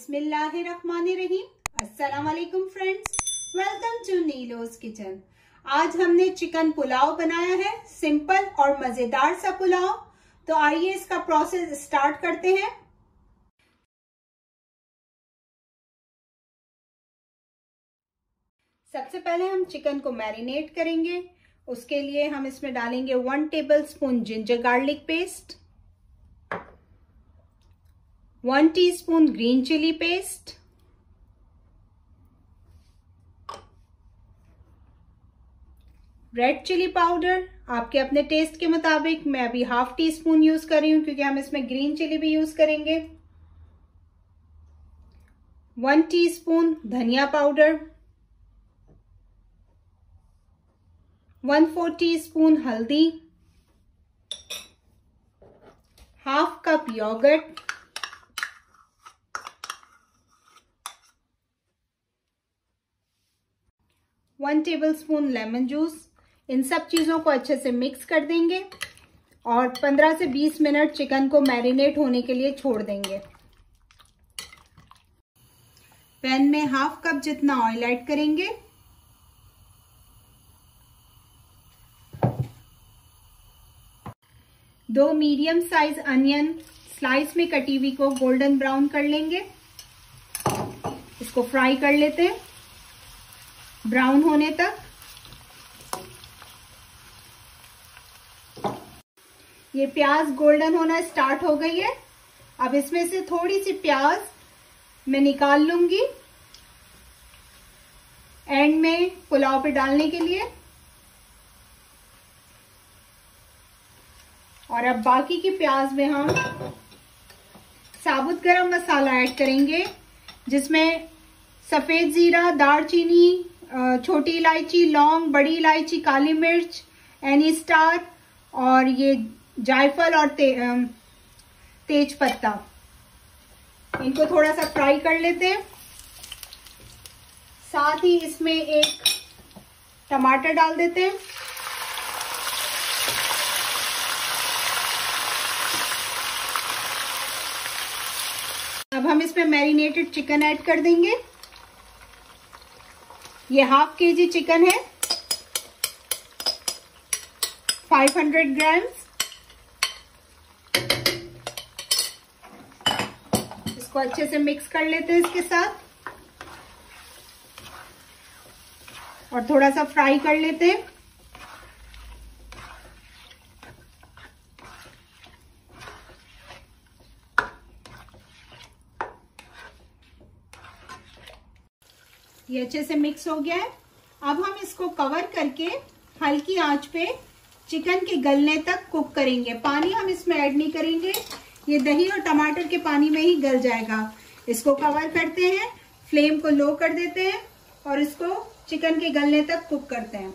बिस्मिल्लाहिर्रहमानिर्रहीम। अस्सलाम वालेकुम friends, welcome to Neelo's kitchen. आज हमने चिकन पुलाव बनाया है, सिंपल और मजेदार सा पुलाव। तो आइए इसका प्रोसेस स्टार्ट करते हैं। सबसे पहले हम चिकन को मैरिनेट करेंगे। उसके लिए हम इसमें डालेंगे 1 tablespoon ginger garlic paste, 1 teaspoon green chilli paste, red chilli powder आपके अपने टेस्ट के मुताबिक। मैं अभी 1/2 टीस्पून यूज कर रही हूं क्योंकि हम इसमें ग्रीन चिली भी यूज करेंगे। 1 टीस्पून धनिया पाउडर, 1/4 टीस्पून हल्दी, 1/2 cup yoghurt, 1 tablespoon lemon juice. इन सब चीजों को अच्छे से मिक्स कर देंगे और 15 से 20 मिनट चिकन को मैरिनेट होने के लिए छोड़ देंगे। पैन में 1/2 कप जितना ऑयल ऐड करेंगे। दो मीडियम साइज अनियन स्लाइस में कटी हुई को गोल्डन ब्राउन कर लेंगे। इसको फ्राई कर लेते हैं ब्राउन होने तक। ये प्याज गोल्डन होना स्टार्ट हो गई है। अब इसमें से थोड़ी सी प्याज मैं निकाल लूंगी एंड में पुलाव पे डालने के लिए। और अब बाकी की प्याज में हम साबुत गरम मसाला ऐड करेंगे, जिसमें सफेद जीरा, दालचीनी, छोटी इलायची, लौंग, बड़ी इलायची, काली मिर्च, एनी स्टार और ये जायफल और तेज पत्ता। इनको थोड़ा सा फ्राई कर लेते हैं। साथ ही इसमें एक टमाटर डाल देते हैं। अब हम इसमें मैरिनेटेड चिकन ऐड कर देंगे। ये 1/2 केजी चिकन है, 500 ग्राम्स। इसको अच्छे से मिक्स कर लेते हैं इसके साथ और थोड़ा सा फ्राई कर लेते हैं। ये अच्छे से मिक्स हो गया है। अब हम इसको कवर करके हल्की आंच पे चिकन के गलने तक कुक करेंगे। पानी हम इसमें ऐड नहीं करेंगे, ये दही और टमाटर के पानी में ही गल जाएगा। इसको कवर करते हैं, फ्लेम को लो कर देते हैं और इसको चिकन के गलने तक कुक करते हैं।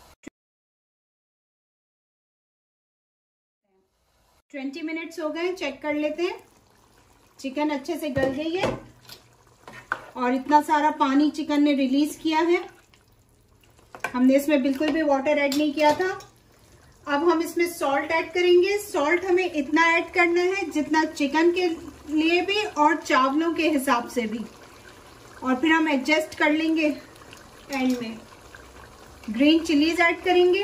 20 मिनट्स हो गए, चेक कर लेते हैं। चिकन अच्छे से गल गई है और इतना सारा पानी चिकन ने रिलीज किया है। हमने इसमें बिल्कुल भी वाटर ऐड नहीं किया था। अब हम इसमें सॉल्ट ऐड करेंगे। सॉल्ट हमें इतना ऐड करना है जितना चिकन के लिए भी और चावलों के हिसाब से भी, और फिर हम एडजस्ट कर लेंगे एंड में। ग्रीन चिलीज ऐड करेंगे।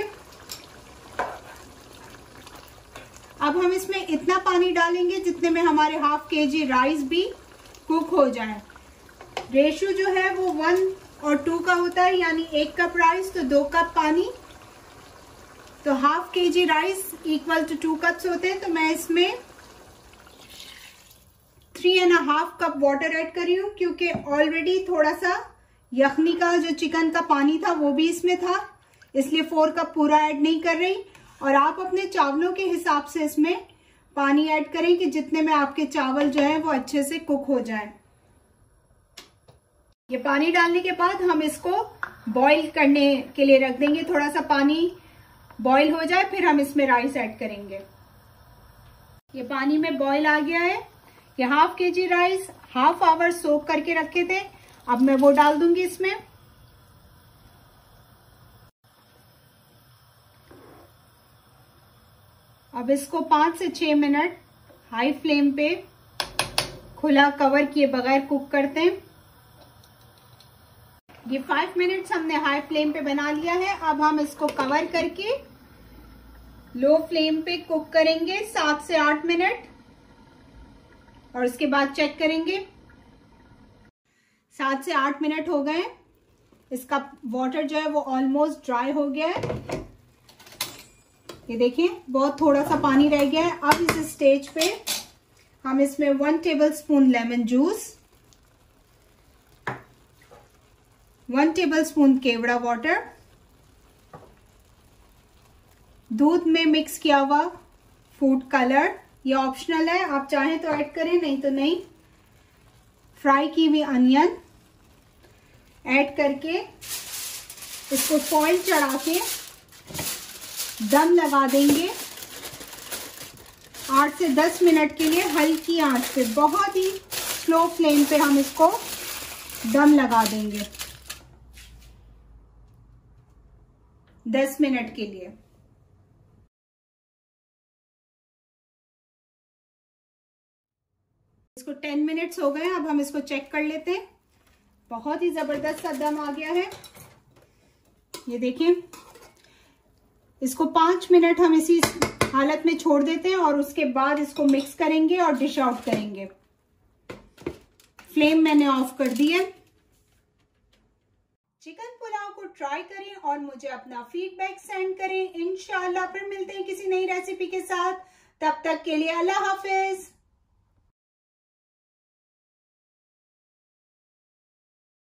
अब हम इसमें इतना पानी डालेंगे जितने में हमारे 1/2 केजी राइस भी कुक हो जाए। रेशियो जो है वो 1 और 2 का होता है, यानी 1 कप राइस तो 2 कप पानी। तो 1/2 KG rice equal to 2 cups होते हैं। तो मैं इसमें 3.5 कप वाटर ऐड कर रही हूँ क्योंकि ऑलरेडी थोड़ा सा यखनी का जो चिकन का पानी था वो भी इसमें था, इसलिए 4 कप पूरा ऐड नहीं कर रही। और आप अपने चावलों के हिसाब से इसमें पानी ऐड करें कि जितने में आपके चावल जो है वो अच्छे से कुक हो जाए। ये पानी डालने के बाद हम इसको बॉईल करने के लिए रख देंगे। थोड़ा सा पानी बॉईल हो जाए फिर हम इसमें राइस ऐड करेंगे। ये पानी में बॉईल आ गया है। ये 1/2 केजी राइस 1/2 आवर सोक करके रखे थे। अब मैं वो डाल दूंगी इसमें। अब इसको 5 से 6 मिनट हाई फ्लेम पे खुला कवर किए बगैर कुक करते हैं। ये 5 मिनट्स हमने हाई फ्लेम पे बना लिया है। अब हम इसको कवर करके लो फ्लेम पे कुक करेंगे 7 से 8 मिनट और उसके बाद चेक करेंगे। 7 से 8 मिनट हो गए। इसका वाटर जो है वो ऑलमोस्ट ड्राई हो गया है। ये देखिए बहुत थोड़ा सा पानी रह गया है। अब इस स्टेज पे हम इसमें 1 टेबलस्पून लेमन जूस, 1 टेबलस्पून केवड़ा वाटर, दूध में मिक्स किया हुआ फूड कलर, ये ऑप्शनल है, आप चाहें तो ऐड करें नहीं तो नहीं, फ्राई की हुई अनियन ऐड करके इसको फॉइल चढ़ा के दम लगा देंगे 8 से 10 मिनट के लिए हल्की आंच पे। बहुत ही स्लो फ्लेम पे हम इसको दम लगा देंगे 10 मिनट के लिए। इसको 10 मिनट्स हो गए। अब हम इसको चेक कर लेते हैं। बहुत ही जबरदस्त सा दम आ गया है। ये देखिए, इसको 5 मिनट हम इसी हालत में छोड़ देते हैं और उसके बाद इसको मिक्स करेंगे और डिश आउट करेंगे। फ्लेम मैंने ऑफ कर दी है। चिकन पुलाव को ट्राई करें और मुझे अपना फीडबैक सेंड करें। इंशाल्लाह फिर मिलते हैं किसी नई रेसिपी के साथ। तब तक के लिए अल्लाह हाफिज।